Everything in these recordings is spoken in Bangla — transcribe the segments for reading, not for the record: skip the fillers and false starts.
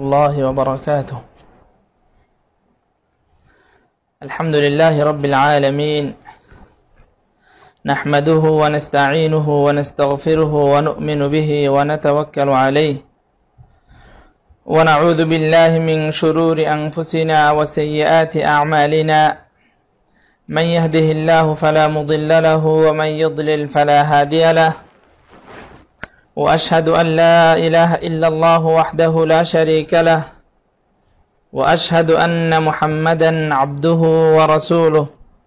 الله وبركاته. الحمد لله رب العالمين، نحمده ونستعينه ونستغفره ونؤمن به ونتوكل عليه، ونعوذ بالله من شرور أنفسنا وسيئات أعمالنا، من يهده الله فلا مضل له ومن يضلل فلا هادي له، وأشهد أن لا إله إلا الله وحده لا شريك له، وأشهد أن محمدا عبده ورسوله،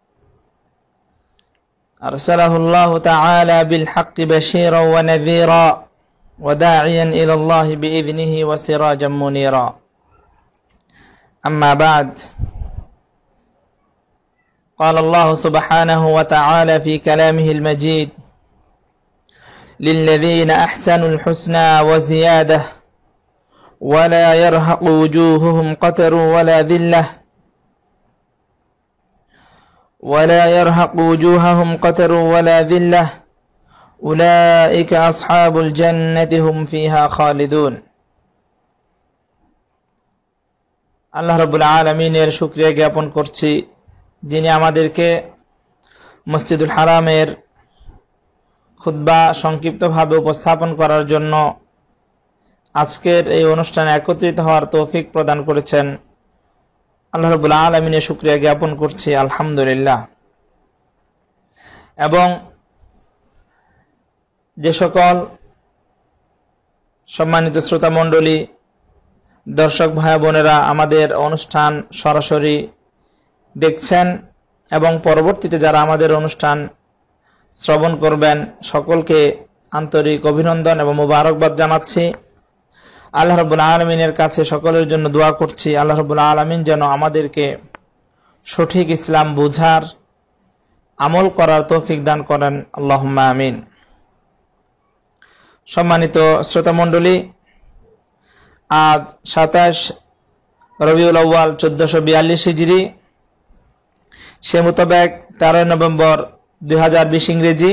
أرسله الله تعالى بالحق بشيرا ونذيرا وداعيا إلى الله بإذنه وسراجا منيرا. أما بعد، قال الله سبحانه وتعالى في كلامه المجيد: للذين أحسنوا الحسنى وزيادة ولا يرهق وجوههم قتر ولا ذلة أولئك أصحاب الجنة هم فيها خالدون. আল্লাহ রাব্বুল আলামিনের শুকরিয়া জ্ঞাপন করছি, যিনি আমাদেরকে মসজিদুল হারামের খুতবা সংক্ষিপ্তভাবে উপস্থাপন করার জন্য আজকের এই অনুষ্ঠানে একত্রিত হওয়ার তৌফিক প্রদান করেছেন। আল্লাহ রাব্বুল আলামিনের শুকরিয়া জ্ঞাপন করছি, আলহামদুলিল্লাহ। এবং যে সকল সম্মানিত শ্রোতা মণ্ডলী, দর্শক ভাই বোনেরা আমাদের অনুষ্ঠান সরাসরি দেখছেন এবং পরবর্তীতে যারা আমাদের অনুষ্ঠান শ্রবণ করবেন, সকলকে আন্তরিক অভিনন্দন এবং মোবারকবাদ জানাচ্ছি। আল্লাহ রাব্বুল আলামিনের কাছে সকলের জন্য দোয়া করছি, আল্লাহ রাব্বুল আলামিন যেন আমাদেরকে সঠিক ইসলাম বুঝার, আমল করার তৌফিক দান করেন, আল্লাহুম্মা আমিন। সম্মানিত শ্রোতা মণ্ডলী, আজ 27 রবিউল আউয়াল 1442 হিজরি, সে মোতাবেক 13 নভেম্বর 2020 ইংরেজি।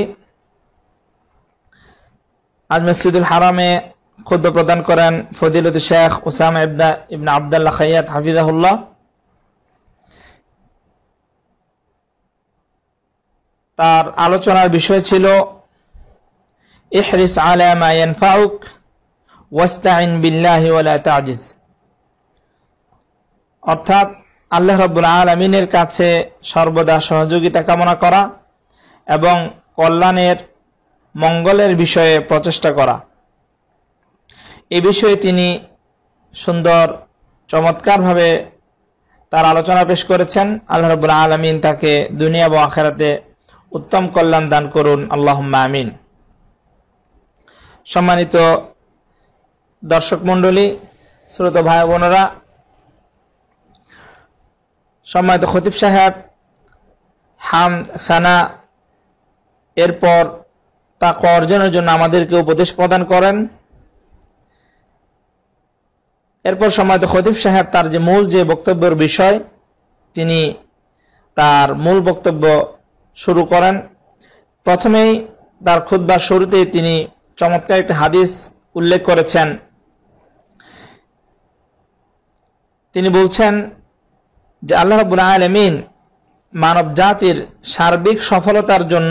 আজ মসজিদুল হারামে খুতবা প্রদান করেন ফজিলত Sheikh Usama ibn Abdullah Khayyat হাফিজাহুল্লাহ। তার আলোচনার বিষয় ছিল ইহরিস আলা মা ইয়ানফাউক ওয়াস্তাইন বিল্লাহি ওয়ালা তাজিজ, অর্থাৎ আল্লাহ রাব্বুল আলামিনের কাছে সর্বদা সহযোগিতা কামনা করা এবং কল্যাণের, মঙ্গলের বিষয়ে প্রচেষ্টা করা। এই বিষয়ে তিনি সুন্দর চমৎকারভাবে তার আলোচনা পেশ করেছেন। আল্লাহ রাব্বুল আলামিন তাকে দুনিয়া এবং আখিরাতে উত্তম কল্যাণ দান করুন, আল্লাহুম্মা আমিন। সম্মানিত দর্শক মণ্ডলী, শ্রোতা ভাই বোনেরা, সম্মানিত খতিব সাহেব হামদ সানা এরপর তাকওয়া অর্জনের জন্য আমাদেরকে উপদেশ প্রদান করেন। এরপর সম্মানিত খতিব সাহেব তার যে মূল যে বক্তব্যের বিষয়, তিনি তার মূল বক্তব্য শুরু করেন। প্রথমেই তার খুতবার শুরুতেই তিনি চমৎকার একটি হাদিস উল্লেখ করেছেন। তিনি বলছেন যে আল্লাহ রাব্বুল আলামিন মানব জাতির সার্বিক সফলতার জন্য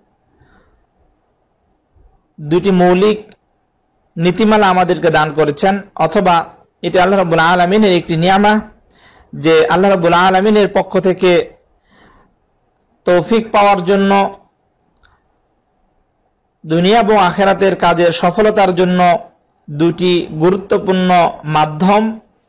দুটি মৌলিক নীতিমালা আমাদেরকে দান করেছেন, অথবা এটি আল্লাহ রাব্বুল আলামিনের একটি নিয়ামা, যে আল্লাহ রাব্বুল আলামিনের পক্ষ থেকে তৌফিক পাওয়ার জন্য, দুনিয়া এবং আখিরাতের কাজের সফলতার জন্য দুটি গুরুত্বপূর্ণ মাধ্যম,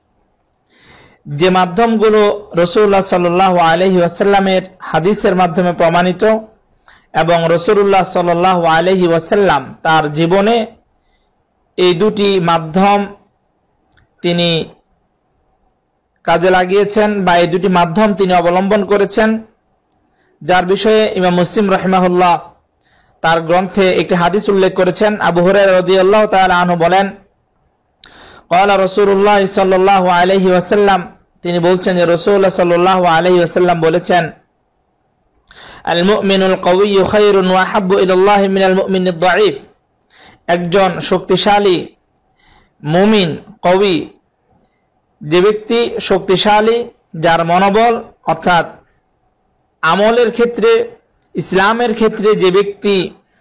যে মাধ্যমগুলো রাসূলুল্লাহ সাল্লাল্লাহু আলাইহি ওয়াসাল্লামের হাদিসের মাধ্যমে প্রমাণিত এবং রাসূলুল্লাহ সাল্লাল্লাহু আলাইহি ওয়াসাল্লাম তার জীবনে এই দুটি মাধ্যম তিনি কাজে লাগিয়েছেন বা এই দুটি মাধ্যম তিনি অবলম্বন করেছেন, যার বিষয়ে ইমাম মুসলিম রাহিমাহুল্লাহ তার গ্রন্থে একটি হাদিস উল্লেখ করেছেন। আবু হুরায়রা রাদিয়াল্লাহু তাআলা আনহু বলেন, ক্বালা রাসূলুল্লাহ সাল্লাল্লাহু আলাইহি ওয়াসাল্লাম, তিনি বলছেন যে রাসূলুল্লাহ সাল্লাল্লাহু আলাইহি ওয়াসাল্লাম বলেছেন, আল মুমিনুল কাওয়িয়্যু খায়রুন ওয়া আহাব্বু ইলাল্লাহি মিনাল মুমিনিদ দাঈফ, একজন শক্তিশালী মুমিন কওয়ি যে ব্যক্তি শক্তিশালী, যার মনোবল অর্থাৎ আমলের ক্ষেত্রে, ইসলামের ক্ষেত্রে যে ব্যক্তি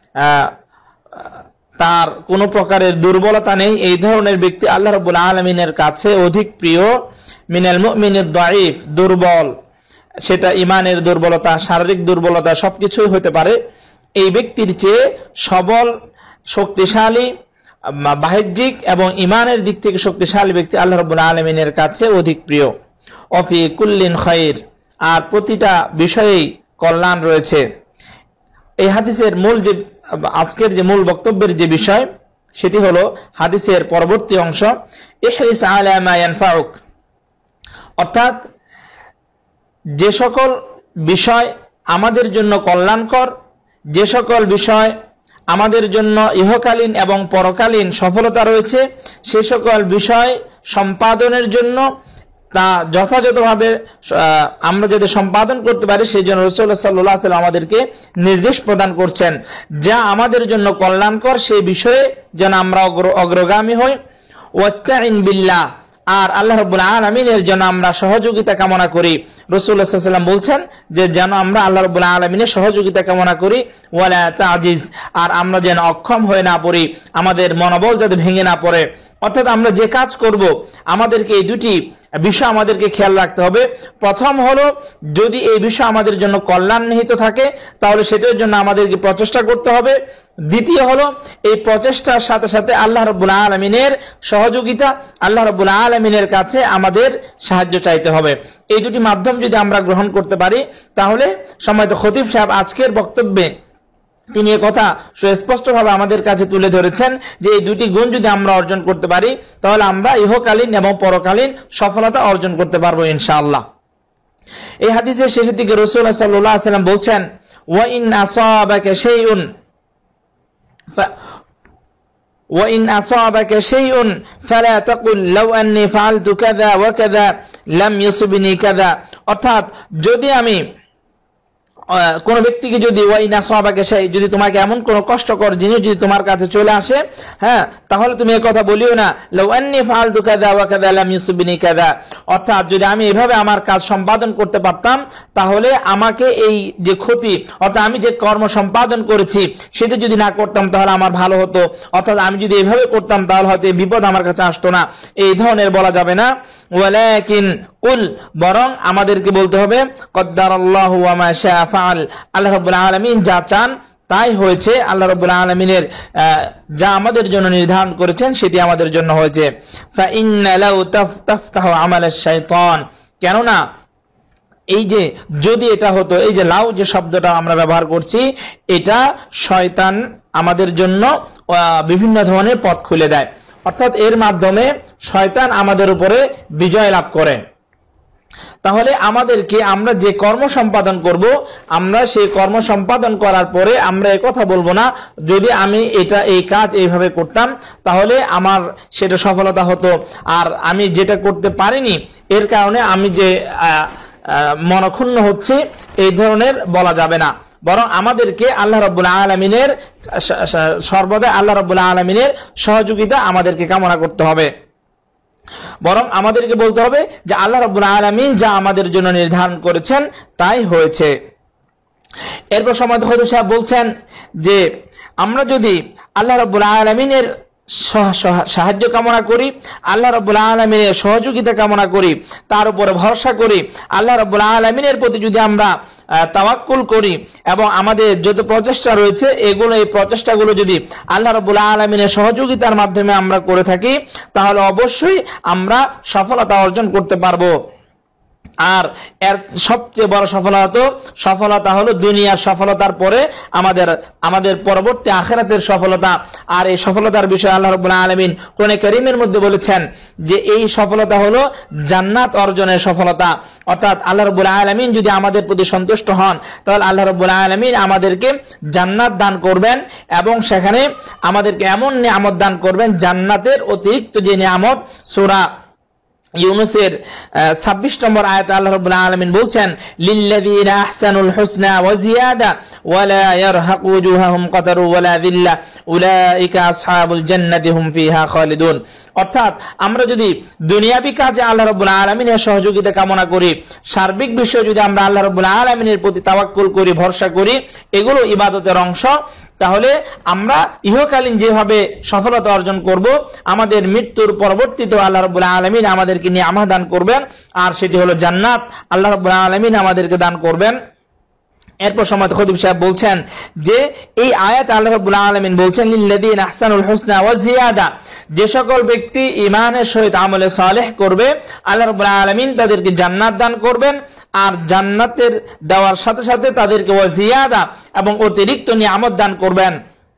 তার কোনো প্রকারের দুর্বলতা নেই, এই ধরনের ব্যক্তি আল্লাহ রাব্বুল আলামিনের কাছে অধিক প্রিয়। মিনাল মুমিনিদ দাঈফ, দুর্বল, সেটা ইমানের দুর্বলতা, শারীরিক দুর্বলতা সবকিছুই হতে পারে, এই ব্যক্তির চেয়ে সবল, শক্তিশালী, বাহ্যিক এবং ইমানের দিক থেকে শক্তিশালী ব্যক্তি আল্লাহ রাব্বুল আলামিনের কাছে অধিক প্রিয়। অফি কুল্লিন খায়র, আর প্রতিটা বিষয়েই কল্যাণ রয়েছে। এই হাদিসের মূল যে আজকের যে মূল বক্তব্যের যে বিষয়, সেটি হলো হাদিসের পরবর্তী অংশ, ইহরিস আলা মা ইয়ানফাউক, অর্থাৎ যে সকল বিষয় আমাদের জন্য কল্যাণকর, যে সকল বিষয় আমাদের জন্য ইহকালীন এবং পরকালীন সফলতা রয়েছে, সে সকল বিষয় সম্পাদনের জন্য তা যথাযথভাবে আমরা যাতে সম্পাদন করতে পারি সেই জন্য রাসূলুল্লাহ সাল্লাল্লাহু আলাইহি ওয়াসাল্লাম আমাদেরকে নির্দেশ প্রদান করছেন, যা আমাদের জন্য কল্যাণকর সেই বিষয়ে যেন আমরা অগ্রগামী হই। ওয়াস্তাইন বিল্লাহ, আর আল্লাহ রাব্বুল আলামিনের জন্য আমরা সহযোগিতা কামনা করি। রাসূলুল্লাহ সাল্লাল্লাহু আলাইহি ওয়াসাল্লাম বলছেন যে যেন আমরা আল্লাহ রাব্বুল আলামিনের সহযোগিতা কামনা করি। ওয়ালা তাজিজ, আর আমরা যেন অক্ষম হয়ে না পড়ি, আমাদের মনোবল যাতে ভেঙে না পড়ে। অর্থাৎ আমরা যে কাজ করব আমাদেরকে এই দুটি বিষয় আমাদেরকে খেয়াল রাখতে হবে। প্রথম হলো, যদি এই বিষয় আমাদের জন্য কল্যাণ নিহিত থাকে তাহলে সেটার জন্য আমাদেরকে প্রচেষ্টা করতে হবে। দ্বিতীয় হলো, এই প্রচেষ্টার সাথে সাথে আল্লাহ রাব্বুল আলামিনের সহযোগিতা, আল্লাহ রাব্বুল আলামিনের কাছে আমাদের সাহায্য চাইতে হবে। এই দুটি মাধ্যম যদি আমরা গ্রহণ করতে পারি তাহলে সম্মানিত খতিব সাহেব আজকের বক্তব্যে তিনি কথা সুস্পষ্টভাবে আমাদের কাছে তুলে ধরেছেন যে এই দুটি গুণ যদি আমরা অর্জন করতে পারি তাহলে আমরা ইহকালীন এবং পরকালীন সফলতা অর্জন করতে পারবো ইনশাআল্লাহ। এই হাদিসের শেষের দিকে রাসূলুল্লাহ সাল্লাল্লাহু আলাইহি ওয়াসাল্লাম বলছেন, ওয়া ইন আসাবাকা শাইউন ফালা তাকুল লাউ আন্নী ফাআলতু কাযা ওয়া কাযা লাম ইউসিবনি কাযা, অর্থাৎ যদি আমি কোন ব্যক্তিকে যদি যদি তোমাকে এমন কোন কষ্টকর জিনিস যদি তোমার কাছে চলে আসে, হ্যাঁ, তাহলে তুমি এই কথা বলিও না লাউ আন্নী ফাআলতু কাযা ওয়া কাযা লাম ইউসিবনি কাযা, অর্থাৎ যদি আমি এভাবে আমার কাজ সম্পাদন করতে পারতাম তাহলে আমাকে এই যে ক্ষতি, অর্থাৎ আমি যে কর্ম সম্পাদন করেছি সেটা যদি না করতাম তাহলে আমার ভালো হতো, অর্থাৎ আমি যদি এভাবে করতাম তাহলে হয়তো এই বিপদ আমার কাছে আসতো না, এই ধরনের বলা যাবে না। ওয়ালাকিন কুল, বরং আমাদেরকে বলতে হবে কদ্দারাল্লাহু ওয়া মা শাআ ফাআল, আল্লাহ রাব্বুল আলামিন যা চান তাই হয়েছে, আল্লাহ রাব্বুল আলামিনের যা আমাদের জন্য নির্ধারণ করেছেন সেটি আমাদের জন্য হয়েছে। ফা ইন্না লাউ তাফতাহু আমালাশ শাইতান, কেননা এই যে যদি এটা হতো, এই যে লাউ যে শব্দটা আমরা ব্যবহার করছি, এটা শয়তান আমাদের জন্য বিভিন্ন ধরনের পথ খুলে দেয়, অর্থাৎ এর মাধ্যমে শয়তান আমাদের উপরে বিজয় লাভ করে। তাহলে আমাদেরকে আমরা যে কর্ম সম্পাদন করব, আমরা সেই কর্ম সম্পাদন করার পরে আমরা এই কথা বলবো না যদি আমি এই কাজ এইভাবে করতাম তাহলে আমার সেটা সফলতা হতো, আর আমি যেটা করতে পারিনি এর কারণে আমি যে মনক্ষুণ্ণ হচ্ছে, এই ধরনের বলা যাবে না। বরং আমাদেরকে আল্লাহ রাব্বুল আলামিনের সর্বদা আল্লাহ রাব্বুল আলামিনের সহযোগিতা আমাদেরকে কামনা করতে হবে। বরং আমাদেরকে বলতে হবে যে আল্লাহ রাব্বুল আলামিন যা আমাদের জন্য নির্ধারণ করেছেন তাই হয়েছে। এরপর সম্মানিত খতিব সাহেব বলছেন যে আমরা যদি আল্লাহ রাব্বুল আলামিনের সাহায্য কামনা করি, আল্লাহ রাব্বুল আলামিনের সহযোগিতা কামনা করি, তার উপরে ভরসা করি, আল্লাহ রাব্বুল আলামিনের প্রতি যদি আমরা তাওয়াক্কুল করি এবং আমাদের যত প্রচেষ্টা রয়েছে এই প্রচেষ্টাগুলো যদি আল্লাহ রাব্বুল আলামিনের সহযোগিতার মাধ্যমে আমরা করে থাকি তাহলে অবশ্যই আমরা সফলতা অর্জন করতে পারবো। আর এর সবচেয়ে বড় সফলতা হলো দুনিয়ার সফলতার পরে আমাদের পরবর্তী আখিরাতের সফলতা। আর এই সফলতার বিষয়ে আল্লাহ রাব্বুল আলামিন কোরআনে কারীমের মধ্যে বলেছেন যে এই সফলতা হলো জান্নাত অর্জনের সফলতা, অর্থাৎ আল্লাহ রাব্বুল আলামিন যদি আমাদের প্রতি সন্তুষ্ট হন তাহলে আল্লাহ রাব্বুল আলামিন আমাদেরকে জান্নাত দান করবেন এবং সেখানে আমাদেরকে এমন নিয়ামত দান করবেন, জান্নাতের অতিরিক্ত যে নিয়ামত সূরা ইউনূসের 26 নম্বর আয়াতে আল্লাহ রাব্বুল আলামিন বলছেন লিল্লাযীনা আহসানুল হুসনা ওয়া জিয়াদা ওয়া লা ইয়ারহাকু ওয়ুজুহাহুম কাতারু ওয়া লা যিল্লা উলাইকা আসহাবুল জান্নাতি হুম ফিহা খালিদুন। অর্থাৎ আমরা যদি দুনিয়াবি কাজে আল্লাহ রাব্বুল আলামিনের সহযোগিতা কামনা করি, সার্বিক বিষয়ে যদি আমরা আল্লাহ রাব্বুল আলামিনের প্রতি তাওয়াক্কুল করি, ভরসা করি, এগুলো ইবাদতের অংশ, তাহলে আমরা ইহকালীন যেভাবে সফলতা অর্জন করব, আমাদের মৃত্যুর পরবর্তীতে আল্লাহ রাব্বুল আলামিন আমাদেরকে নিয়ামত দান করবেন, আর সেটি হলো জান্নাত আল্লাহ রাব্বুল আলামিন আমাদেরকে দান করবেন। এরপর সম্মানিত খতিব সাহেব বলছেন যে এই আয়াত আল্লাহ রাব্বুল আলামিন বলছেন লিল্লাযীনা আহসানুল হুসনা ওয়া জিয়াদা, যে সকল ব্যক্তি ঈমানের সহিত আমলে সালেহ করবে আল্লাহ রাব্বুল আলামিন তাদেরকে জান্নাত দান করবেন, আর জান্নাতের দেওয়ার সাথে সাথে তাদেরকে ওয়া জিয়াদা এবং অতিরিক্ত নিয়ামত দান করবেন।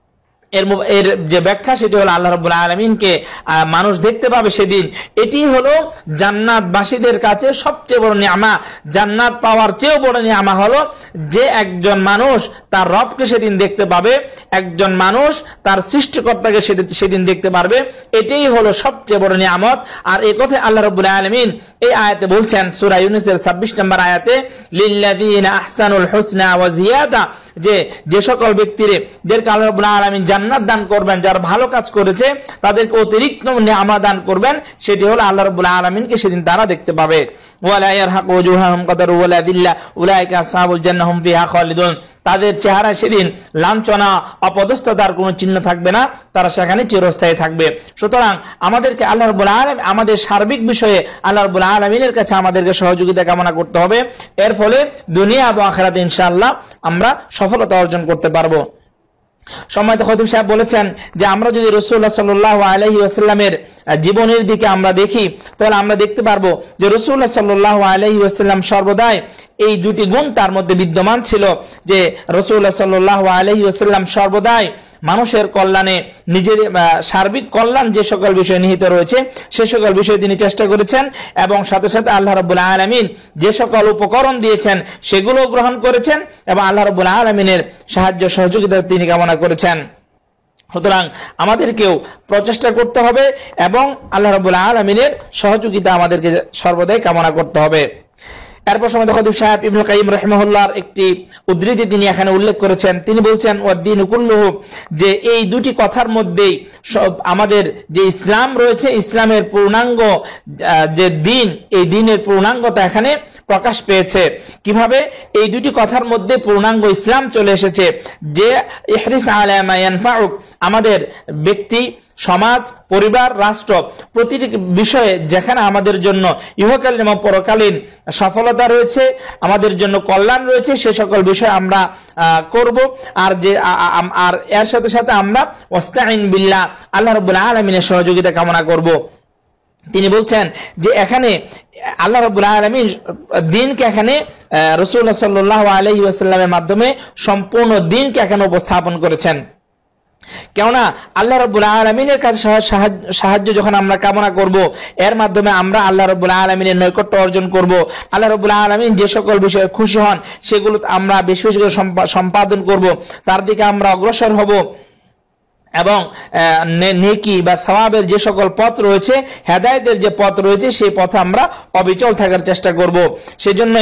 এর যে ব্যাখ্যা সেটি হলো আল্লাহ রাব্বুল আলামিনকে মানুষ দেখতে পাবে সেদিন। এটি হলো জান্নাতবাসীদের কাছে সবচেয়ে বড় নিয়ামা। জান্নাত পাওয়ার চেয়েও বড় নিয়ামা হলো যে একজন মানুষ তার রবকে সেদিন দেখতে পাবে, একজন মানুষ তার সৃষ্টিকর্তাকে সেদিন দেখতে পারবে। এটাই হলো সবচেয়ে বড় নিয়ামত। আর এই কথা আল্লাহ রাব্বুল আলামিন এই আয়াতে বলছেন সূরা ইউনূসের 26 নম্বর আয়াতে লিল্লাযীনা আহসানুল হুসনা ওয়া জিয়াদা, যে সকল ব্যক্তিদেরকে আল্লাহ রাব্বুল আলামিন জান্নাত দান করবেন, যারা ভালো কাজ করেছে তাদেরকে অতিরিক্ত নিয়ামত দান করবেন, সেটি হলো আল্লাহ রাব্বুল আলামিনকে সেদিন তারা দেখতে পাবে। ওয়ালা ইয়ারহাকু ওয়ুজুহাহুম কাতারু ওয়ালা যিল্লা উলাইকা আসহাবুল জান্নাহ হুম ফিহা খালিদুন। তাদের চেহারা সেদিন লাঞ্ছনা, অপদস্থতার কোনো চিহ্ন থাকবে না, তারা সেখানে চিরস্থায়ী থাকবে। সুতরাং আমাদেরকে আল্লাহ রাব্বুল আলামিন আমাদের সার্বিক বিষয়ে আল্লাহ রাব্বুল আলামিনের কাছে আমাদেরকে সহযোগিতা কামনা করতে হবে। এর ফলে দুনিয়া এবং আখিরাতে ইনশাআল্লাহ আমরা সফলতা অর্জন করতে পারবো। সম্মানিত খতিব সাহেব বলেছেন যে আমরা যদি রাসূলুল্লাহ সাল্লাল্লাহু আলাইহি ওয়াসাল্লামের জীবনের দিকে আমরা দেখি, তাহলে আমরা দেখতে পারবো যে রাসূলুল্লাহ সাল্লাল্লাহু আলাইহি ওয়াসাল্লাম সর্বদাই এই দুটি গুণ তার মধ্যে বিদ্যমান ছিল, যে রাসূলুল্লাহ সাল্লাল্লাহু আলাইহি ওয়াসাল্লাম সর্বদাই মানুষের কল্যাণে, নিজের সার্বিক কল্যাণ যে সকল বিষয় নিহিত রয়েছে সে সকল বিষয় তিনি চেষ্টা করেছেন, এবং সাথে সাথে আল্লাহ রাব্বুল আলামিন যে সকল উপকরণ দিয়েছেন সেগুলো গ্রহণ করেছেন, এবং আল্লাহ রাব্বুল আলামিনের সাহায্য সহযোগিতা তিনি কামনা করেছেন। সুতরাং আমাদেরকেও প্রচেষ্টা করতে হবে এবং আল্লাহ রাব্বুল আলামিনের সহযোগিতা আমাদেরকে সর্বদাই কামনা করতে হবে। এরপর সম্মানিত খতিব সাহেব ইবনুল কাইয়িম রাহিমাহুল্লাহর একটি উদ্ধৃতি তিনি এখানে উল্লেখ করেছেন। তিনি বলছেন ওয়াদ্দীনু কুল্লুহু, যে এই দুটি কথার মধ্যেই আমাদের যে ইসলাম রয়েছে, ইসলামের পূর্ণাঙ্গ যে দিন, এই দিনের পূর্ণাঙ্গতা এখানে প্রকাশ পেয়েছে। কিভাবে? এই দুটি কথার মধ্যে পূর্ণাঙ্গ ইসলাম চলে এসেছে, যে ইহরিস আলা মা ইয়ানফাউক, আমাদের ব্যক্তি, সমাজ, পরিবার, রাষ্ট্র, প্রতিটি বিষয়ে যেখানে আমাদের জন্য ইহকালীন এবং পরকালীন সফলতা রয়েছে, আমাদের জন্য কল্যাণ রয়েছে, সে সকল বিষয় আমরা করব। আর এর সাথে সাথে আমরা ওয়াস্তাইন বিল্লাহ, আল্লাহ রাব্বুল আলামিনের সহযোগিতা কামনা করব। তিনি বলছেন যে এখানে আল্লাহ রাব্বুল আলামিন দ্বীনকে এখানে রাসূলুল্লাহ সাল্লাল্লাহু আলাইহি ওয়াসাল্লামের মাধ্যমে সম্পূর্ণ দ্বীনকে এখানে উপস্থাপন করেছেন। কেননা আল্লাহ রাব্বুল আলামিনের কাছে সাহায্য যখন আমরা কামনা করব, এর মাধ্যমে আমরা আল্লাহ রাব্বুল আলামিনের নৈকট্য অর্জন করব। আল্লাহ রাব্বুল আলামিন যে সকল বিষয়ে খুশি হন সেগুলো আমরা বেশি বেশি করে সম্পাদন করব, তার দিকে আমরা অগ্রসর হব, এবং নেকি বা সওয়াবের যে সকল পথ রয়েছে, হেদায়েতের যে পথ রয়েছে, সেই পথে আমরা অবিচল থাকার চেষ্টা করব। সেজন্যই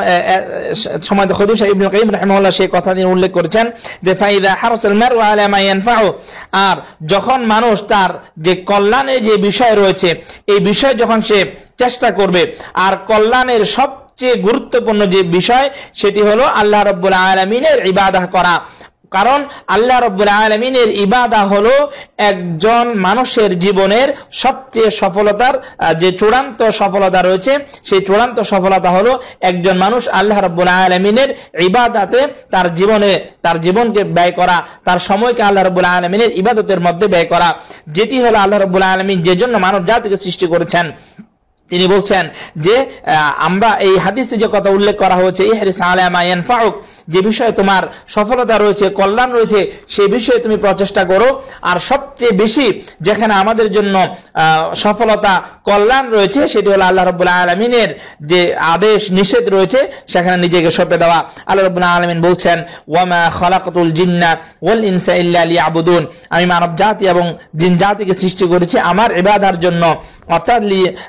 সম্মানিত খতিব সাহেব ইবনুল কাইয়িম রাহিমাহুল্লাহ সেই কথা তিনি উল্লেখ করেছেন যে ফাইদা হারাসাল মারউ আলা মা ইয়ানফাউ, আর যখন মানুষ তার যে কল্যাণের যে বিষয় রয়েছে এই বিষয় যখন সে চেষ্টা করবে, আর কল্যাণের সবচেয়ে গুরুত্বপূর্ণ যে বিষয় সেটি হলো আল্লাহ রাব্বুল আলামিনের ইবাদত করা। কারণ আল্লাহ রাব্বুল আলামিনের ইবাদত হলো একজন মানুষের জীবনের সবচেয়ে সফলতার যে চূড়ান্ত সফলতা রয়েছে, সেই চূড়ান্ত সফলতা হলো একজন মানুষ আল্লাহ রাব্বুল আলামিনের ইবাদতে তার জীবনকে ব্যয় করা, তার সময়কে আল্লাহ রাব্বুল আলামিনের ইবাদতের মধ্যে ব্যয় করা, যেটি হলো আল্লাহ রাব্বুল আলামিন যে জন্য মানব জাতিকে সৃষ্টি করেছেন। তিনি বলছেন যে আমরা এই হাদিসে যে কথা উল্লেখ করা হয়েছে ইহরিস আলা মা ইয়ানফাউক, যে বিষয়ে তোমার সফলতা রয়েছে, কল্যাণ রয়েছে, সেই বিষয়ে তুমি প্রচেষ্টা করো। আর সবচেয়ে বেশি যেখানে আমাদের জন্য সফলতা, কল্যাণ রয়েছে সেটি হলো আল্লাহ রাব্বুল আলামিনের যে আদেশ নিষেধ রয়েছে সেখানে নিজেকে সঁপে দেওয়া। আল্লাহ রাব্বুল আলামিন বলছেন ওয়ামা খালাকাতুল জিন্না ওয়াল ইনসা ইল্লা লিয়াবুদুন, আমি মানব জাতি এবং জিন জাতিকে সৃষ্টি করেছি আমার ইবাদার জন্য, অর্থাৎ ইল্লা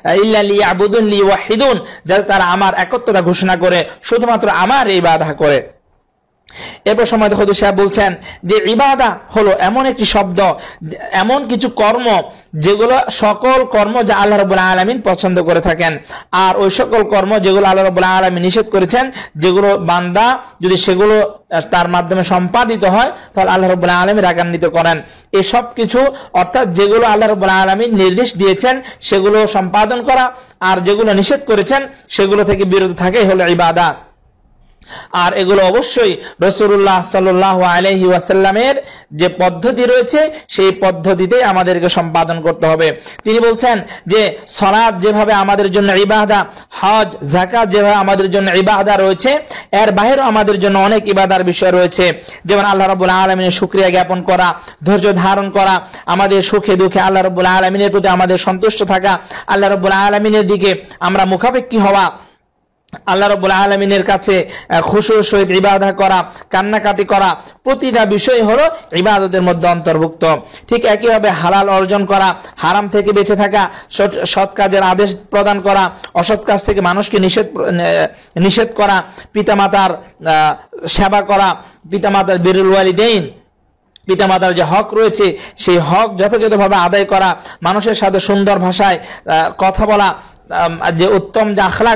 লিয়াবুদুন লিওয়াহিদুন, যাতে তারা আমার একত্বতা ঘোষণা করে শুধুমাত্র আমার ইবাদত করে। এরপর সময় খুদী সাহেব বলছেন যে ইবাদা হলো এমন একটি শব্দ, এমন কিছু কর্ম যেগুলো সকল কর্ম যা আল্লাহ রাব্বুল আলামিন পছন্দ করে থাকেন, আর ওই সকল কর্ম যেগুলো আল্লাহ রাব্বুল আলামিন নিষেধ করেছেন, যেগুলো বান্দা যদি সেগুলো তার মাধ্যমে সম্পাদিত হয় তাহলে আল্লাহ রাব্বুল আলামিন রাগান্বিত করেন। এই সব কিছু অর্থাৎ যেগুলো আল্লাহ রাব্বুল আলামিন নির্দেশ দিয়েছেন সেগুলো সম্পাদন করা, আর যেগুলো নিষেধ করেছেন সেগুলো থেকে বিরত থাকাই হলো ইবাদত। আর এগুলো অবশ্যই রাসূলুল্লাহ সাল্লাল্লাহু আলাইহি ওয়াসাল্লামের যে পদ্ধতি রয়েছে সেই পদ্ধতিতে আমাদেরকে সম্পাদন করতে হবে। তিনি বলছেন যে সালাত যেভাবে আমাদের জন্য ইবাদত, হজ যাকাত যেভাবে আমাদের জন্য ইবাদত রয়েছে, এর বাইরেও আমাদের জন্য অনেক ইবাদার বিষয় রয়েছে, যেমন আল্লাহ রাব্বুল আলামিনের শুকরিয়া জ্ঞাপন করা, ধৈর্য ধারণ করা, আমাদের সুখে দুঃখে আল্লাহ রাব্বুল আলামিনের প্রতি আমাদের সন্তুষ্ট থাকা, আল্লাহ রাব্বুল আলামিনের দিকে আমরা মুখাপেক্ষী হওয়া, আল্লাহ রাব্বুল আলামিনের কাছে খুশুর সহিত ইবাদত করা, কান্নাকাটি করা, প্রতিটা বিষয় হলো ইবাদতের মধ্যে অন্তর্ভুক্ত। ঠিক একইভাবে হালাল অর্জন করা, হারাম থেকে বেঁচে থাকা, সৎ কাজের আদেশ প্রদান করা, অসৎ কাজ থেকে মানুষকে নিষেধ করা, পিতামাতার সেবা করা, পিতামাতার বিরুল ওয়ালিদাইন, পিতামাতার যে হক রয়েছে সেই হক যথাযথভাবে আদায় করা, মানুষের সাথে সুন্দর ভাষায় কথা বলা, যে উত্তম যে আখলাক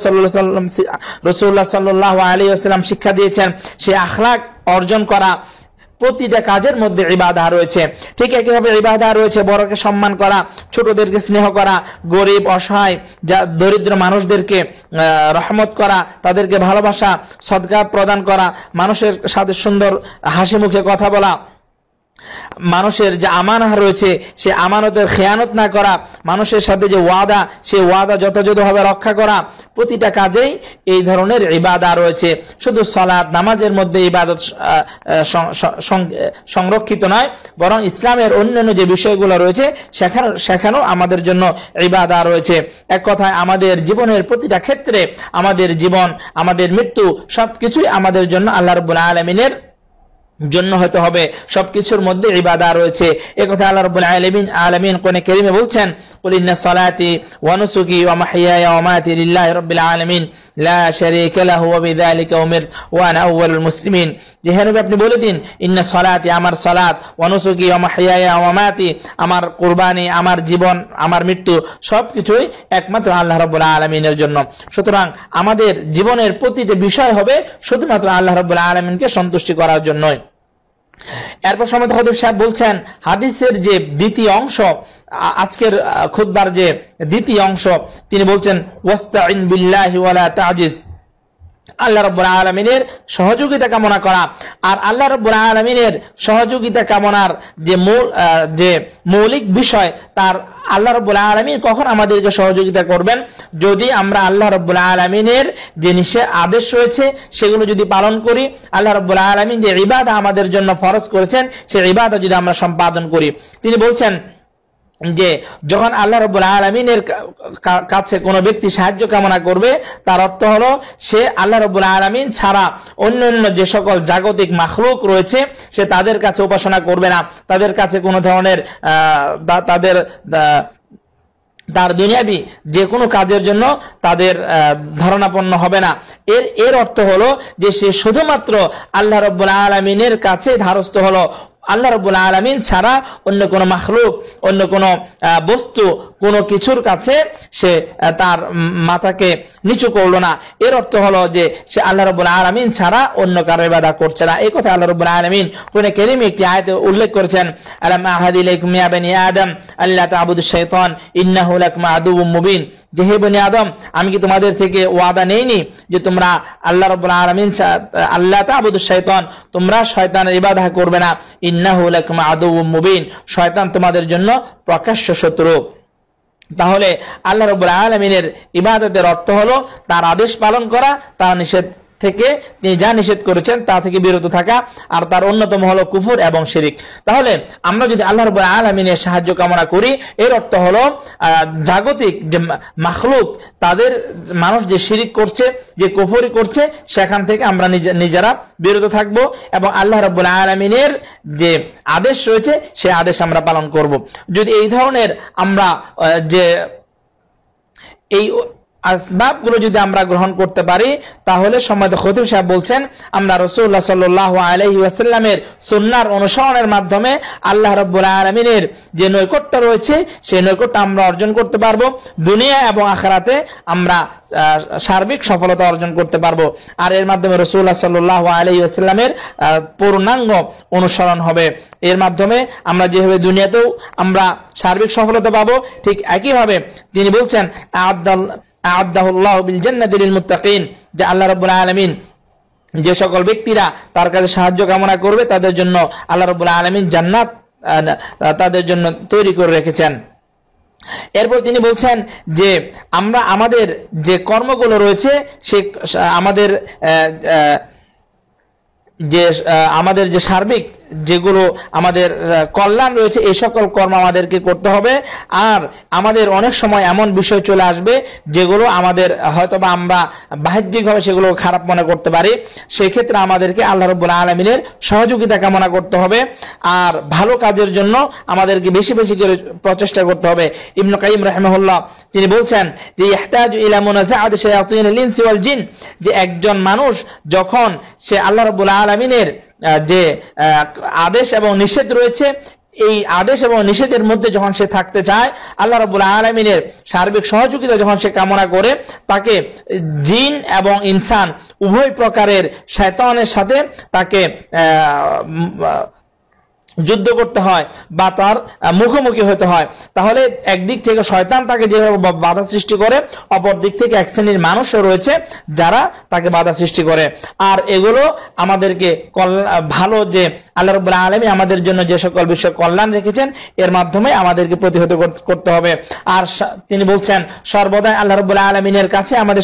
রাসূলুল্লাহ সাল্লাল্লাহু আলাইহি ওয়াসাল্লাম শিক্ষা দিয়েছেন সেই আখলাক অর্জন করা, প্রতিটা কাজের মধ্যে ইবাদত রয়েছে। ঠিক একইভাবে ইবাদত রয়েছে বড়কে সম্মান করা, ছোটদেরকে স্নেহ করা, গরিব অসহায় দরিদ্র মানুষদেরকে রহমত করা, তাদেরকে ভালোবাসা, সদকা প্রদান করা, মানুষের সাথে সুন্দর হাসি মুখে কথা বলা, মানুষের যে আমানত রয়েছে সে আমানতের খেয়ানত না করা, মানুষের সাথে যে ওয়াদা সেই ওয়াদা যথাযথভাবে রক্ষা করা, প্রতিটা কাজেই এই ধরনের ইবাদত রয়েছে। শুধু সালাত নামাজের মধ্যে ইবাদত সংরক্ষিত নয়, বরং ইসলামের অন্যান্য যে বিষয়গুলো রয়েছে সেখানেও আমাদের জন্য ইবাদত রয়েছে। এক কথায় আমাদের জীবনের প্রতিটা ক্ষেত্রে, আমাদের জীবন, আমাদের মৃত্যু সবকিছুই আমাদের জন্য আল্লাহ রাব্বুল আলামিনের জন্য হতে হবে, সবকিছুর মধ্যে ইবাদত রয়েছে। এই কথা আল্লাহ রাব্বুল আলামিন কোরআনে কারীমে বলছেন, কুল ইন্না সালাতি ওয়া নুসুকি ওয়া মাহইয়ায়া ওয়া মামাতি লিল্লাহি রাব্বিল আলামিন লা শারীকা লাহু ওয়া বিযালিকা উমিরতু ওয়া আনা আউয়ালুল মুসলিমিন। যে হে নবী আপনি বলে দিন, ইন্না সালাতি আমার সালাত, ওয়া নুসুকি ওয়া মাহইয়ায়া ওয়া মামাতি আমার কুরবানি, আমার জীবন, আমার মৃত্যু সবকিছুই একমাত্র আল্লাহ রাব্বুল আলামিনের জন্য। সুতরাং আমাদের জীবনের প্রতিটি বিষয় হবে শুধুমাত্র আল্লাহ রাব্বুল আলামিনকে সন্তুষ্টি করার জন্যই। এরপর সময় খতিব সাহেব বলছেন হাদিসের যে দ্বিতীয় অংশ, আজকের খুতবার যে দ্বিতীয় অংশ, তিনি বলছেন ওয়াস্তাইন বিল্লাহি ওয়ালা তাজিজ, আল্লাহ রাব্বুল আলামিনের সহযোগিতা কামনা করা। আর আল্লাহ রাব্বুল আলামিনের সহযোগিতা কামনার যে মৌলিক বিষয়, তার আল্লাহ রাব্বুল আলামিন কখন আমাদেরকে সহযোগিতা করবেন, যদি আমরা আল্লাহ রাব্বুল আলামিনের যে আদেশ রয়েছে সেগুলো যদি পালন করি, আল্লাহ রাব্বুল আলামিন যে ইবাদত আমাদের জন্য ফরজ করেছেন সেই ইবাদত যদি আমরা সম্পাদন করি। তিনি বলছেন যে যখন আল্লাহ রাব্বুল আলামিনের কাছে কোনো ব্যক্তি সাহায্য কামনা করবে, তার অর্থ হলো সে আল্লাহ রাব্বুল আলামিন ছাড়া অন্যান্য যে সকল জাগতিক মাখলুক রয়েছে সে তাদের কাছে উপাসনা করবে না, তাদের কাছে কোনো ধরনের তার দুনিয়াবি যে কোনো কাজের জন্য তাদের ধারণাপন্ন হবে না। এর অর্থ হলো যে সে শুধুমাত্র আল্লাহ রাব্বুল আলামিনের কাছে ধারস্থ হলো, আল্লাহ রাব্বুল আলামিন ছাড়া অন্য কোনো মাখলুক, অন্য কোনো বস্তু, কোনো কিছুর কাছে সে তার মাথাকে নিচু করলো না। এর অর্থ হলো যে সে আল্লাহ রাব্বুল আলামিন ছাড়া অন্য কারো ইবাদত করছে না। এই কথা আল্লাহ রাব্বুল আলামিন কোরআনে কারীমে একটি আয়াতে উল্লেখ করেছেন, আলাম আহাদি ইলাইকুম ইয়া বানি আদম আল্লা তা'বুদুশ শাইতান ইন্নাহু লাকুম আদুউম মুবিন। যে হে বনি আদম, আমি কি তোমাদের থেকে ওয়াদা নেইনি যে তোমরা আল্লাহ রাব্বুল আলামিন আল্লা তা'বুদুশ শাইতান, তোমরা শয়তানের ইবাদত করবে না, ইন্নাহু লাকুম আদুউম মুবিন, শয়তান তোমাদের জন্য প্রকাশ্য শত্রু। তাহলে আল্লাহ রাব্বুল আলামিনের ইবাদতের অর্থ হলো তার আদেশ পালন করা, তার নিষেধ থেকে তিনি যা নিষেধ করেছেন তা থেকে বিরত থাকা, আর তার অন্যতম হলো কুফর এবং শিরিক। তাহলে আমরা যদি আল্লাহ রাব্বুল আলামিনের সাহায্য কামনা করি, এর অর্থ হলো জাগতিক যে মাখলুক, তাদের মানুষ যে শিরিক করছে, যে কুফরি করছে, সেখান থেকে আমরা নিজেরা বিরত থাকব এবং আল্লাহ রাব্বুল আলামিনের যে আদেশ রয়েছে সেই আদেশ আমরা পালন করব। যদি এই ধরনের আমরা এই আসবাবগুলো যদি আমরা গ্রহণ করতে পারি তাহলে সম্মানিত খতিব সাহেব বলছেন আমরা রাসূলুল্লাহ সাল্লাল্লাহু আলাইহি ওয়াসাল্লামের সুন্নাহর অনুসরণের মাধ্যমে আল্লাহ রাব্বুল আলামিনের যে নৈকট্য রয়েছে সেই নৈকট্য আমরা অর্জন করতে পারবো, দুনিয়া এবং আখিরাতে আমরা সার্বিক সফলতা অর্জন করতে পারবো। আর এর মাধ্যমে রাসূলুল্লাহ সাল্লাল্লাহু আলাইহি ওয়াসাল্লামের পূর্ণাঙ্গ অনুসরণ হবে। এর মাধ্যমে আমরা যেভাবে দুনিয়াতেও আমরা সার্বিক সফলতা পাবো, ঠিক একইভাবে তিনি বলছেন আ'আদাহুল্লাহু বিল জান্নাতি লিল মুত্তাকিন, যে আল্লাহ রাব্বুল আলামিন যে সকল ব্যক্তিরা তার কাছে সাহায্য কামনা করবে তাদের জন্য আল্লাহ রাব্বুল আলামিন জান্নাত তাদের জন্য তৈরি করে রেখেছেন। এরপর তিনি বলছেন যে আমরা আমাদের যে কর্মগুলো রয়েছে সে আমাদের যে সার্বিক যেগুলো আমাদের কল্যাণ রয়েছে এই সকল কর্ম আমাদেরকে করতে হবে। আর আমাদের অনেক সময় এমন বিষয় চলে আসবে যেগুলো আমাদের হয়তোবা আমরা বাহ্যিকভাবে সেগুলো খারাপ মনে করতে পারি, সেই ক্ষেত্রে আমাদেরকে আল্লাহ রাব্বুল আলামিনের সহযোগিতা কামনা করতে হবে আর ভালো কাজের জন্য আমাদেরকে বেশি বেশি করে প্রচেষ্টা করতে হবে। ইবনে কাইয়িম রাহিমাহুল্লাহ তিনি বলছেন যে ইহতাজু ইলা মুনাজাআতি শায়াতিনিল ইনসি ওয়াল জিন, যে একজন মানুষ যখন সে আল্লাহ রাব্বুল আলামিনের যে আদেশ এবং নিষেধ রয়েছে এই আদেশ এবং নিষেধের মধ্যে যখন সে থাকতে চায়, আল্লাহ রাব্বুল আলামিনের সার্বিক সহযোগিতা যখন সে কামনা করে, তাকে জিন এবং ইনসান উভয় প্রকারের শয়তানের সাথে তাকে যুদ্ধ করতে হয় বা তার মুখোমুখি হতে হয়। তাহলে একদিক থেকে শয়তান তাকে যেভাবে বাধা সৃষ্টি করে, অপর দিক থেকে এক শ্রেণীর মানুষও রয়েছে যারা তাকে বাধা সৃষ্টি করে। আর এগুলো আমাদেরকে ভালো যে আল্লাহ রাব্বুল আলামিন আমাদের জন্য যে সকল বিষয় কল্যাণ রেখেছেন এর মাধ্যমে আমাদেরকে প্রতিহত করতে হবে। আর তিনি বলছেন সর্বদাই আল্লাহ রাব্বুল আলামিনের কাছে আমাদের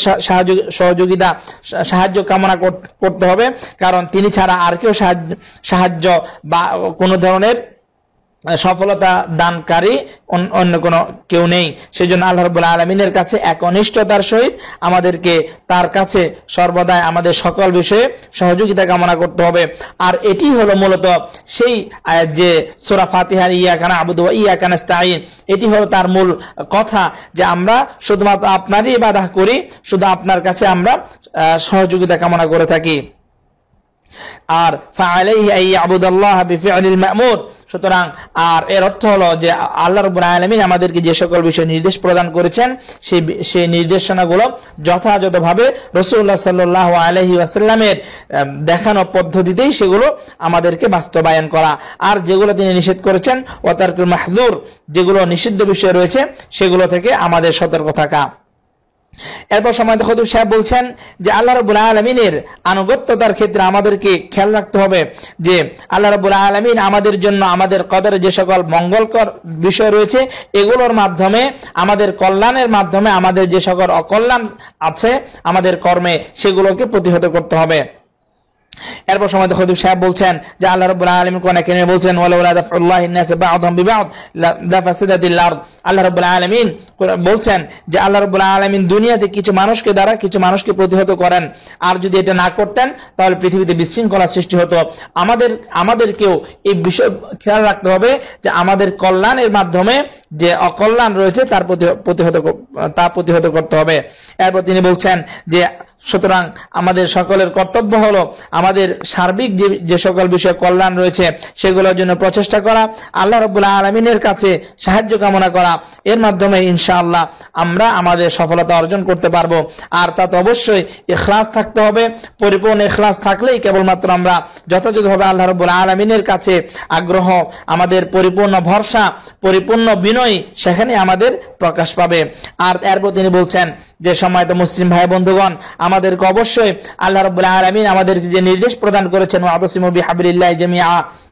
সাহায্য কামনা করতে হবে, কারণ তিনি ছাড়া আর কেউ সাহায্য বা কোনো ধরনের সফলতা দানকারী অন্য কোনো কেউ নেই। সেজন্য আল্লাহ রাব্বুল আলামিনের কাছে একনিষ্ঠতার সহিত আমাদেরকে তার কাছে সর্বদাই আমাদের সকল বিষয়ে সহযোগিতা কামনা করতে হবে। আর এটি হলো মূলত সেই যে সূরা ফাতিহার ইয়াকা না'বুদু ওয়া ইয়াকা নাস্তাঈন, এটি হলো তার মূল কথা যে আমরা শুধুমাত্র আপনারই ইবাদত করি, শুধু আপনার কাছে আমরা সহযোগিতা কামনা করে থাকি। আর ফাআলাইহি আইয়াবুদাল্লাহ বিফি'লিল মা'মুর, সুতরাং আর এর অর্থ হলো যে আল্লাহ রাব্বুল আলামিন আমাদেরকে যে সকল বিষয় নির্দেশ প্রদান করেছেন সেই নির্দেশনাগুলো যথাযথভাবে রাসূলুল্লাহ সাল্লাল্লাহু আলাইহি ওয়াসাল্লামের দেখানো পদ্ধতিতেই সেগুলো আমাদেরকে বাস্তবায়ন করা। আর যেগুলো তিনি নিষেধ করেছেন ওয়া তারকুল মাহযুর, যেগুলো নিষিদ্ধ বিষয় রয়েছে সেগুলো থেকে আমাদের সতর্ক থাকা। এরপর সম্মানিত খতিব সাহেব বলছেন যে আল্লাহ রাব্বুল আলামিনের আনুগত্যতার ক্ষেত্রে আমাদেরকে খেয়াল রাখতে হবে যে আল্লাহ রাব্বুল আলামিন আমাদের জন্য আমাদের কদরে যে সকল মঙ্গলকর বিষয় রয়েছে এগুলোর মাধ্যমে আমাদের কল্যাণের মাধ্যমে আমাদের যে সকল অকল্যাণ আছে আমাদের কর্মে সেগুলোকে প্রতিহত করতে হবে। এরপর সম্মানিত খতিব সাহেব বলছেন যে আল্লাহ রাব্বুল আলামিন কোরআনে কারিমে বলছেন ওয়ালাউলা দাফউল্লাহিন নাস বা'দহুম বিবা'দ লাফাসাদাতিল আরদ। আল্লাহ রাব্বুল আলামিন বলছেন যে আল্লাহ রাব্বুল আলামিন দুনিয়াতে কিছু মানুষকে দ্বারা কিছু মানুষকে প্রতিহত করেন, আর যদি এটা না করতেন তাহলে পৃথিবীতে বিশৃঙ্খলা সৃষ্টি হতো। আমাদেরকেও এই বিষয় খেয়াল রাখতে হবে যে আমাদের কল্যাণের মাধ্যমে যে অকল্যাণ রয়েছে তার প্রতিহত করতে হবে। এরপর তিনি বলছেন যে সুতরাং আমাদের সকলের কর্তব্য হলো আমাদের সার্বিক যে সকল বিষয় কল্যাণ রয়েছে সেগুলোর জন্য প্রচেষ্টা করা, আল্লাহ রাব্বুল আলামিনের কাছে সাহায্য কামনা করা। এর মাধ্যমে ইনশাআল্লাহ আমরা আমাদের সফলতা অর্জন করতে পারবো। আর তাতে অবশ্যই ইখলাস থাকতে হবে। পরিপূর্ণ ইখলাস থাকলেই কেবলমাত্র আমরা যথাযথভাবে আল্লাহ রাব্বুল আলামিনের কাছে আগ্রহ, আমাদের পরিপূর্ণ ভরসা, পরিপূর্ণ বিনয় সেখানে আমাদের প্রকাশ পাবে। আর এরপর তিনি বলছেন যে সম্মানিত মুসলিম ভাই বন্ধুগণ, আমাদেরকে অবশ্যই আল্লাহ রাব্বুল আলামিন আমাদেরকে যে নির্দেশ প্রদান করেছেন ওয়াতাসিমু বিহাবলিল্লাহি জামিআ,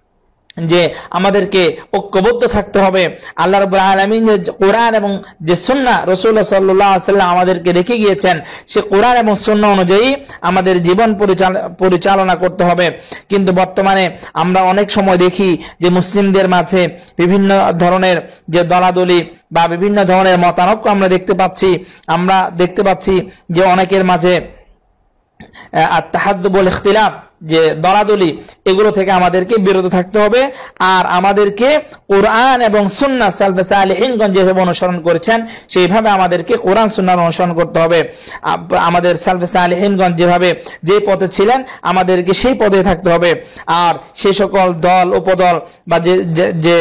যে আমাদেরকে ঐক্যবদ্ধ থাকতে হবে। আল্লাহ রাব্বুল আলামিন যে কোরআন এবং যে সুন্নাহ রাসূলুল্লাহ সাল্লাল্লাহু আলাইহি ওয়াসাল্লাম আমাদেরকে রেখে গিয়েছেন সে কোরআন এবং সুন্নাহ অনুযায়ী আমাদের জীবন পরিচালনা করতে হবে। কিন্তু বর্তমানে আমরা অনেক সময় দেখি যে মুসলিমদের মাঝে বিভিন্ন ধরনের যে দলাদলি বা বিভিন্ন ধরনের মতানৈক্য আমরা দেখতে পাচ্ছি যে অনেকের মাঝে আত-তাহাদ্দুব ওয়াল ইখতিলাফ, যে দলাদলি, এগুলো থেকে আমাদেরকে বিরত থাকতে হবে। আর আমাদেরকে কোরআন এবং সুন্নাহ সালফে সালেহিনগণ যেভাবে অনুসরণ করেছেন সেইভাবে আমাদেরকে কোরআন সুন্নাহ অনুসরণ করতে হবে। আমাদের সালফে সালেহিনগণ যেভাবে যে পথে ছিলেন আমাদেরকে সেই পথে থাকতে হবে। আর সেই সকল দল উপদল বা যে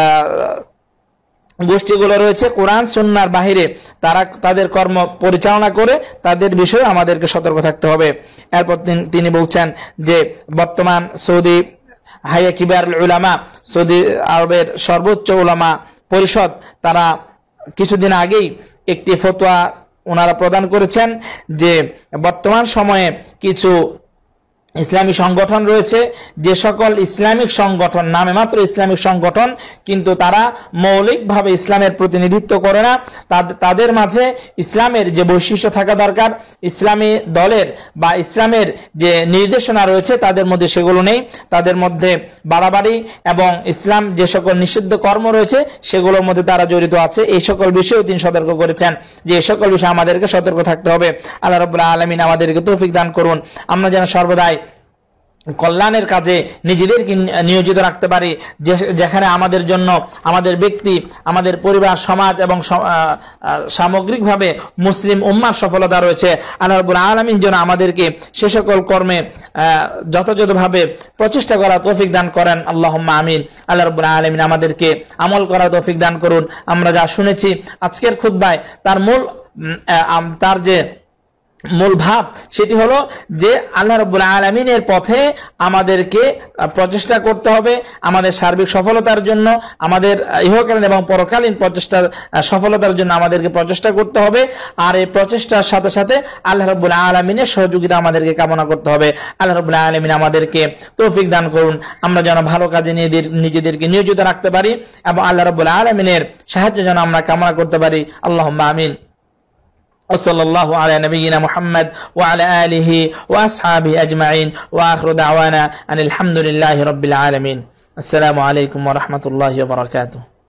গোষ্ঠীগুলো রয়েছে কোরআন সুন্নাহর বাহিরে তারা তাদের কর্ম পরিচালনা করে, তাদের বিষয়ে আমাদেরকে সতর্ক থাকতে হবে। এরপর তিনি বলছেন যে বর্তমান সৌদি হাইয়া কিবারুল উলামা, সৌদি আরবের সর্বোচ্চ উলামা পরিষদ, তারা কিছুদিন আগেই একটি ফতোয়া ওনারা প্রদান করেছেন যে বর্তমান সময়ে কিছু ইসলামী সংগঠন রয়েছে, যে সকল ইসলামিক সংগঠন নামে মাত্র ইসলামিক সংগঠন, কিন্তু তারা মৌলিকভাবে ইসলামের প্রতিনিধিত্ব করে না। তাদের মাঝে ইসলামের যে বৈশিষ্ট্য থাকা দরকার, ইসলামী দলের বা ইসলামের যে নির্দেশনা রয়েছে তাদের মধ্যে সেগুলো নেই। তাদের মধ্যে বাড়াবাড়ি এবং ইসলাম যে সকল নিষিদ্ধ কর্ম রয়েছে সেগুলোর মধ্যে তারা জড়িত আছে। এই সকল বিষয়েও তিনি সতর্ক করেছেন যে এই সকল বিষয়ে আমাদেরকে সতর্ক থাকতে হবে। আল্লাহ রাব্বুল আলামিন আমাদেরকে তৌফিক দান করুন, আমরা যেন সর্বদাই কল্যাণের কাজে নিজেদেরকে নিয়োজিত রাখতে পারি, যেখানে আমাদের জন্য আমাদের ব্যক্তি, আমাদের পরিবার, সমাজ এবং সামগ্রিকভাবে মুসলিম উম্মার সফলতা রয়েছে। আল্লাহ রাব্বুল আলামিন যেন আমাদেরকে সে সকল কর্মে যথাযথভাবে প্রচেষ্টা করার তৌফিক দান করেন। আল্লাহুম্মা আমিন। আল্লাহ রাব্বুল আলামিন আমাদেরকে আমল করার তৌফিক দান করুন। আমরা যা শুনেছি আজকের খুতবায় তার যে মূল ভাব সেটি হলো যে আল্লাহ রাব্বুল আলামিনের পথে আমাদেরকে প্রচেষ্টা করতে হবে। আমাদের সার্বিক সফলতার জন্য, আমাদের ইহকালীন এবং পরকালীন প্রচেষ্টার সফলতার জন্য আমাদেরকে প্রচেষ্টা করতে হবে। আর এই প্রচেষ্টার সাথে সাথে আল্লাহ রাব্বুল আলামিনের সহযোগিতা আমাদেরকে কামনা করতে হবে। আল্লাহ রাব্বুল আলামিন আমাদেরকে তৌফিক দান করুন, আমরা যেন ভালো কাজে নিজেদেরকে নিয়োজিত রাখতে পারি এবং আল্লাহ রাব্বুল আলামিনের সাহায্য যেন আমরা কামনা করতে পারি। আল্লাহুম্মা আমিন। وصلى الله على نبينا محمد وعلى آله وأصحابه أجمعين، وآخر دعوانا أن الحمد لله رب العالمين. السلام عليكم ورحمة الله وبركاته.